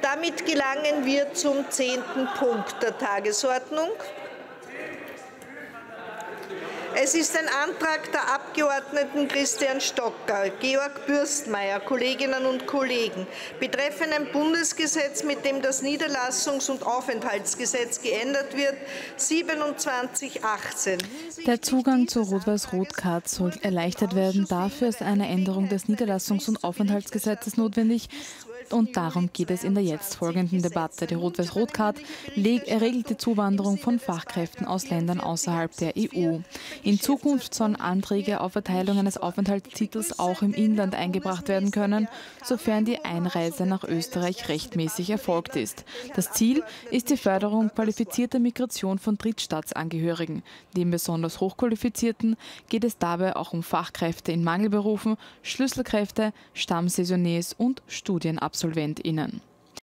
Damit gelangen wir zum 10. Punkt der Tagesordnung. Es ist ein Antrag der Abgeordneten Christian Stocker, Georg Bürstmeier, Kolleginnen und Kollegen, betreffend ein Bundesgesetz, mit dem das Niederlassungs- und Aufenthaltsgesetz geändert wird, 2718. Der Zugang zur Rot-Weiß-Rot-Card soll erleichtert werden. Dafür ist eine Änderung des Niederlassungs- und Aufenthaltsgesetzes notwendig. Und darum geht es in der jetzt folgenden Debatte. Die Rot-Weiß-Rot-Card regelt die Zuwanderung von Fachkräften aus Ländern außerhalb der EU. In Zukunft sollen Anträge auf Erteilung eines Aufenthaltstitels auch im Inland eingebracht werden können, sofern die Einreise nach Österreich rechtmäßig erfolgt ist. Das Ziel ist die Förderung qualifizierter Migration von Drittstaatsangehörigen. Neben besonders Hochqualifizierten geht es dabei auch um Fachkräfte in Mangelberufen, Schlüsselkräfte, Stammsaisonniers und StudienabsolventInnen.